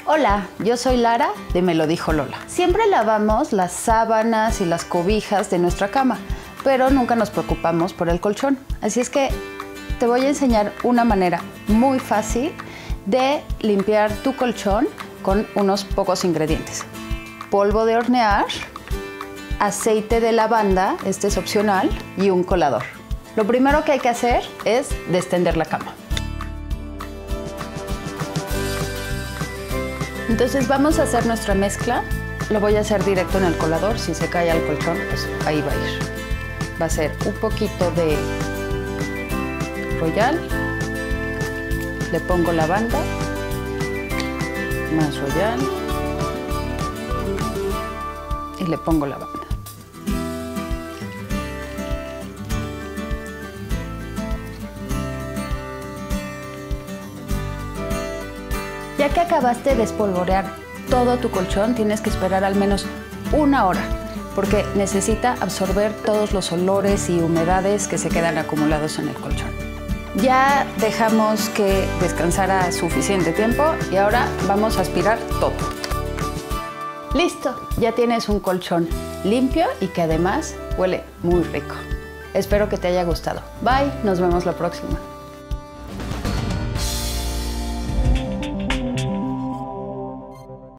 Hola, yo soy Lara de Me lo dijo Lola. Siempre lavamos las sábanas y las cobijas de nuestra cama, pero nunca nos preocupamos por el colchón. Así es que te voy a enseñar una manera muy fácil de limpiar tu colchón con unos pocos ingredientes. Polvo de hornear, aceite de lavanda, este es opcional, y un colador. Lo primero que hay que hacer es destender la cama. Entonces vamos a hacer nuestra mezcla. Lo voy a hacer directo en el colador. Si se cae al colchón, pues ahí va a ir. Va a ser un poquito de Royal. Le pongo lavanda. Más Royal. Y le pongo lavanda. Ya que acabaste de espolvorear todo tu colchón, tienes que esperar al menos 1 hora, porque necesita absorber todos los olores y humedades que se quedan acumulados en el colchón. Ya dejamos que descansara suficiente tiempo y ahora vamos a aspirar todo. ¡Listo! Ya tienes un colchón limpio y que además huele muy rico. Espero que te haya gustado. Bye, nos vemos la próxima.